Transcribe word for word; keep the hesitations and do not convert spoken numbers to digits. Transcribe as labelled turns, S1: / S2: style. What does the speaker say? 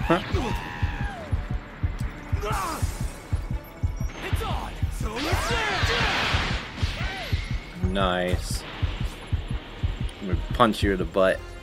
S1: Nice. I'm gonna punch you in the butt.